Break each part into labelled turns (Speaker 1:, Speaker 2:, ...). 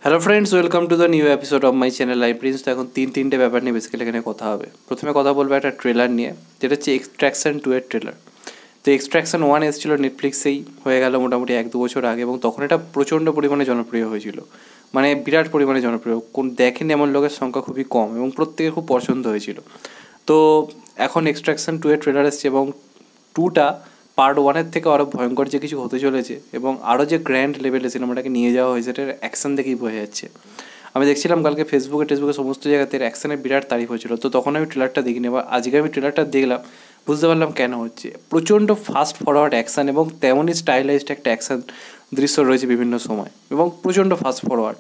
Speaker 1: Hello friends, welcome to the new episode of my channel Live Prince. তো এখন তিনটে ব্যাপার নিয়ে বেসিক্যালি এখানে কথা হবে। প্রথমে কথা বলবো একটা ট্রেলার নিয়ে, যেটা হচ্ছে এক্সট্রাকশন 2 এর ট্রেলার। তো এক্সট্রাকশন 1 এসেছিলো নেটফ্লিক্সেই, হয়ে গেল মোটামুটি 1-2 বছর আগে, এবং তখন এটা প্রচণ্ড পরিমাণে জনপ্রিয় হয়েছিল, মানে বিরাট পরিমাণে জনপ্রিয়। দেখেন এমন লোকের সংখ্যা খুবই কম, এবং প্রত্যেকের খুব পছন্দ হয়েছিল। তো এখন এক্সট্রাকশন 2 এর ট্রেলার এসছে, এবং 2টা পার্ট 1-এর থেকে আরও ভয়ঙ্কর যে কিছু হতে চলেছে, এবং আরও যে গ্র্যান্ড লেভেলে সিনেমাটাকে নিয়ে যাওয়া হয়েছে, এটার অ্যাকশন দেখেই বোঝা যাচ্ছে। আমি দেখছিলাম কালকে ফেসবুকে সমস্ত জায়গাতে অ্যাকশনের বিরাট তারিফ হয়েছিল। তো তখন আমি ট্রেলারটা দেখিনি, এবার আজকে আমি ট্রেলারটা দেখলাম, বুঝতে পারলাম কেন হচ্ছে। প্রচণ্ড ফাস্ট ফরওয়ার্ড অ্যাকশান, এবং তেমনই স্টাইলাইজড একটা অ্যাকশান দৃশ্য রয়েছে বিভিন্ন সময়, এবং প্রচণ্ড ফাস্ট ফরওয়ার্ড।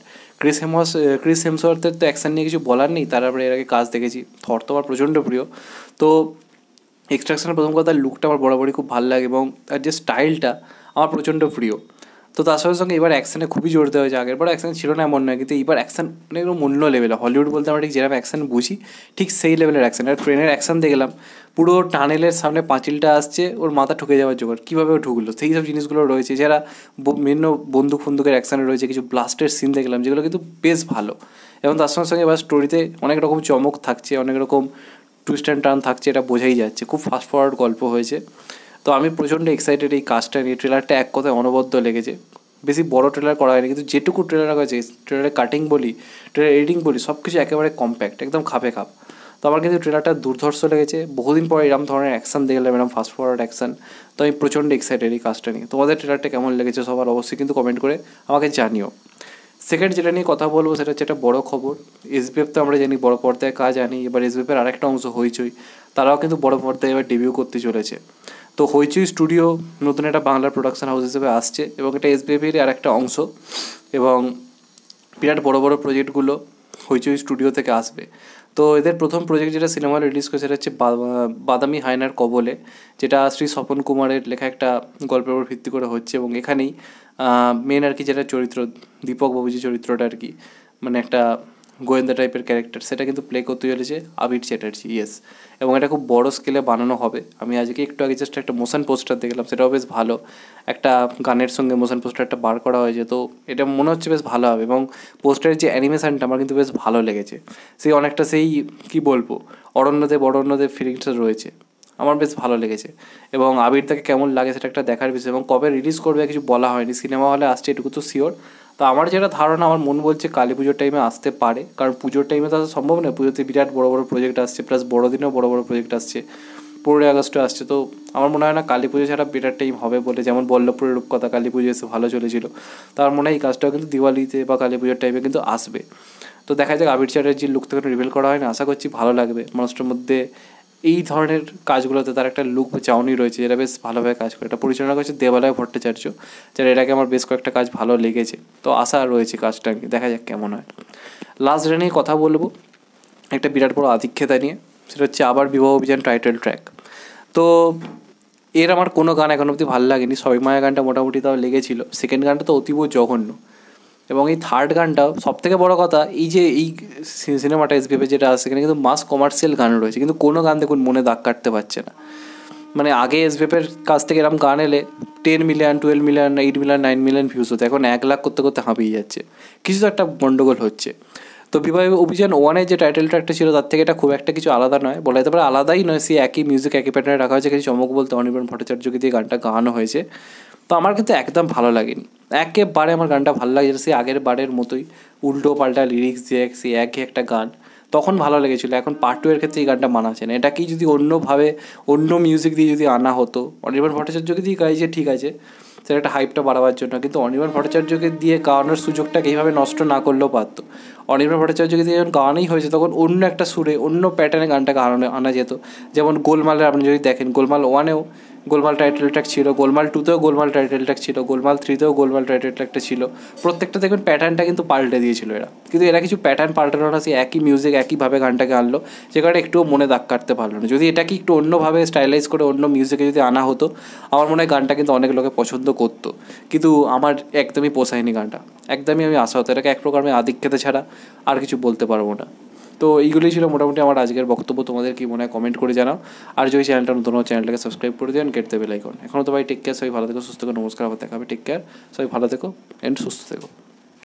Speaker 1: ক্রিস হেমসওয়ার্থের তো অ্যাকশান নিয়ে কিছু বলার নেই, তার এর আগে কাজ দেখেছি। থর তো আমার প্রচণ্ড প্রিয়। তো এক্সট্রাকশনের প্রথম কথা, লুকটা আমার বরাবরই খুব ভালো লাগে, এবং তার যে স্টাইলটা আমার প্রচণ্ড প্রিয়। তো তার সঙ্গে সঙ্গে এবার অ্যাকশানে খুবই জোর দেওয়া হয়েছে। আগেরবার অ্যাকশান ছিল না এমন নয়, কিন্তু এবার অ্যাকশান অনেক অন্য লেভেলে। হলিউড বলতে আমরা ঠিক যেরকম অ্যাকশান বুঝি, ঠিক সেই লেভেলের অ্যাকশান। আর ট্রেনের অ্যাকশান দেখলাম, পুরো টানেলের সামনে পাঁচিলটা আসছে, ওর মাথা ঠুকে যাওয়ার জোগাড়, কীভাবে ও ঢুকলো, সেই সব জিনিসগুলো রয়েছে। যারা বিভিন্ন বন্দুকের অ্যাকশানে রয়েছে, কিছু ব্লাস্টের সিন দেখলাম, যেগুলো কিন্তু বেশ ভালো। এবং তার সঙ্গে সঙ্গে এবার স্টোরিতে অনেক রকম চমক থাকছে, অনেক রকম টুইস্ট অ্যান্ড টার্ন থাকছে, এটা বোঝাই যাচ্ছে। খুব ফাস্ট ফরওয়ার্ড গল্প হয়েছে। তো আমি প্রচণ্ড এক্সাইটেড এই কাজটা নিয়ে। ট্রেলারটা এক কথায় অনবদ্য লেগেছে। বেশি বড় ট্রেলার করা হয়নি, কিন্তু যেটুকু ট্রেলার হয়েছে, ট্রেলারের কাটিং বলি, ট্রেলার এডিটিং বলি, সব কিছু একেবারে কম্প্যাক্ট, একদম খাপে খাপ। তো আমার কিন্তু ট্রেলারটা দুর্ধর্ষ লেগেছে। বহুদিন পর এরকম ধরনের অ্যাকশান দেখলাম, এরকম ফাস্ট ফরওয়ার্ড অ্যাকশান। তো আমি প্রচণ্ড এক্সাইটেড এই কাজটা নিয়ে। তোমাদের ট্রেলারটা কেমন লেগেছে সবার অবশ্যই কিন্তু কমেন্ট করে আমাকে জানিও। সেকেন্ড যেটা নিয়ে কথা বলবো, সেটা হচ্ছে একটা বড়ো খবর। এসবিএফ তো আমরা জানি বড় পর্দায় কাজ আনি, এবার এসবিএফের আরেকটা অংশ হইচই, তারাও কিন্তু বড় পর্দায় এবার ডেবিউ করতে চলেছে। তো হইচই স্টুডিও নতুন একটা বাংলার প্রোডাকশন হাউস হিসেবে আসছে, এবং এটা এসবিএফের আর একটা অংশ, এবং বিরাট বড় বড় প্রজেক্টগুলো হইচই স্টুডিও থেকে আসবে। তো এদের প্রথম প্রজেক্ট যেটা সিনেমা রিলিজ করেছে, সেটা হচ্ছে বাদামি হায়নার কবলে, যেটা শ্রী স্বপন কুমারের লেখা একটা গল্পের উপর ভিত্তি করে হচ্ছে। এবং এখানেই মেন আর কি যেটা চরিত্র, দীপক বাবু যে চরিত্রটা আর কি, মানে একটা গোয়েন্দা টাইপের ক্যারেক্টার, সেটা কিন্তু প্লে করতে চলেছে আবির চ্যাটার্জি। ইয়েস, এবং এটা খুব বড় স্কেলে বানানো হবে। আমি আজকে একটু আগে জাস্ট একটা মোশন পোস্টার দেখলাম, সেটাও বেশ ভালো। একটা গানের সঙ্গে মোশন পোস্টারটা বার করা হয়েছে, তো এটা মনে হচ্ছে বেশ ভালো হবে। এবং পোস্টারের যে অ্যানিমেশানটা আমার কিন্তু বেশ ভালো লেগেছে। সেই অনেকটা সেই কী বলবো, অরণ্যদেব ফিলিংসটা রয়েছে, আমার বেশ ভালো লেগেছে। এবং আবির তাকে কেমন লাগে সেটা একটা দেখার বিষয়। এবং কবে রিলিজ করবে কিছু বলা হয়নি, সিনেমা হলে আসছে এটুকু তো শিওর। তো আমার যেটা ধারণা, আমার মন বলছে কালী পুজোর টাইমে আসতে পারে, কারণ পুজোর টাইমে তো আসা সম্ভব নয়। পুজোতে বিরাট বড় বড় প্রজেক্ট আসছে, প্লাস বড়দিনেও বড় বড় প্রজেক্ট আসছে, 15ই আগস্টে আসছে। তো আমার মনে হয় না কালী পুজো ছাড়া বিরাট টাইম হবে বলে। যেমন বল্লভপুরের রূপকথা কালী পুজো এসে ভালো চলেছিল, তো আমার মনে হয় এই কাজটাও কিন্তু দিওয়ালিতে বা কালী পুজোর টাইমে কিন্তু আসবে। তো দেখা যাক, আবির চ্যাটার্জির লুক থেকে রিভিল করা হয় না, আশা করছি ভালো লাগবে। মানুষটার মধ্যে এই ধরনের কাজগুলোতে তার একটা লুক চাউনি রয়েছে, যেটা বেশ ভালোভাবে কাজ করে। এটা পরিচালনা করেছে দেবালয় ভট্টাচার্য, যার এর আগে আমার বেশ কয়েকটা কাজ ভালো লেগেছে। তো আশা রয়েছে কাজটা নিয়ে, দেখা যাক কেমন হয়। লাস্ট যেটা নিয়ে কথা বলবো, একটা বিরাট বড় আধিক্যতা নিয়ে, সেটা হচ্ছে আবার বিবাহ অভিযান টাইটেল ট্র্যাক। তো এর আমার কোনো গান এখন অবধি ভালো লাগেনি। সবাই মায়া গানটা মোটামুটি তাও লেগেছিলো, সেকেন্ড গানটা তো অতীব জঘন্য, এবং এই থার্ড গানটাও সবথেকে বড় কথা, এই যে এই সিনেমাটা এসবিএফে যেটা আসছে, সেখানে কিন্তু মাস কমার্শিয়াল গান রয়েছে, কিন্তু কোনো গান দেখুন মনে দাগ কাটতে পারছে না। মানে আগে এসবিএফের কাছ থেকে এরকম গান এলে 10 million, 12 million, 8 million, 9 million views হতো, এখন 1 লাখ করতে করতে হাঁপিয়ে যাচ্ছে। কিছু তো একটা গন্ডগোল হচ্ছে। তো বিবাহ অভিযান 1-এর যে টাইটেল ট্র্যাকটা ছিল, তার থেকে এটা খুব একটা কিছু আলাদা নয়, বলা যেতে পারে আলাদাই নয়। সেই একই মিউজিক, একই প্যাটার্নে রাখা হয়েছে। কিছু চমক বলতে অনির্বাণ ভট্টাচার্যকে দিয়ে গানটা গানো হয়েছে। তো আমার কিন্তু একদম ভালো লাগেনি, একেবারে আমার গানটা ভালো লাগে সেই আগের বারের মতোই, উল্টো পাল্টা লিরিক্স দিয়ে সেই একই একটা গান। তখন ভালো লেগেছিলো, এখন পার্ট 2 এর ক্ষেত্রে এই গানটা মানাচ্ছে না। এটাকেই যদি অন্যভাবে অন্য মিউজিক দিয়ে যদি আনা হতো, অনির্বাণ ভট্টাচার্যকে দিয়ে গাইছে ঠিক আছে, সেটা একটা হাইপটা বাড়াবার জন্য, কিন্তু অনির্বাণ ভট্টাচার্যকে দিয়ে গাওয়ানোর সুযোগটাকে এইভাবে নষ্ট না করলেও পারতো। অনির্বাণ ভট্টাচার্যকে দিয়ে যখন গাওয়ানোই হয়েছে, তখন অন্য একটা সুরে, অন্য প্যাটার্নে গানটাকে আনা যেত। যেমন গোলমালের আপনি যদি দেখেন, গোলমাল 1-এও গোলমাল টাইটেল ট্র্যাক ছিল, গোলমাল 2-তেও গোলমাল টাইটেল ট্র্যাক ছিল, গোলমাল 3-তেও গোলমাল টাইটেল ট্র্যাকটা ছিল। প্রত্যেকটা দেখবেন প্যাটার্নটা কিন্তু পাল্টে দিয়েছিল এরা, কিন্তু এরা কিছু প্যাটার্ন পাল্টানো না, সেই একই মিউজিক একইভাবে গানটাকে আনলো, যে কারণে একটুও মনে দাগ কাটতে পারলো না। যদি এটাকে একটু অন্যভাবে স্টাইলাইজ করে অন্য মিউজিকে যদি আনা হতো, আমার মনে হয় গানটা কিন্তু অনেক লোকে পছন্দ করতো। কিন্তু আমার একদমই পোষায়নি গানটা, একদমই আমি আশা হতো। এটাকে এক প্রকার আমি আধিক্যতা ছাড়া আর কিছু বলতে পারবো না। তো এইগুলোই ছিল মোটামুটি আমার আজকের বক্তব্য। তোমাদের কি মনে হয় কমেন্ট করে জানাও। আর যদি চ্যানেলটা নতুন হয়, চ্যানেলটাকে সাবস্ক্রাইব করে দেন, গেট দ্য বেল আইকন। এখনও তো ভাই টেক কেয়ার, সবাই ভালো থেকো, সুস্থ থেকো, নমস্কার, আবার দেখা হবে, টেক কেয়ার, সবাই ভালো থেকো অ্যান্ড সুস্থ থেকো।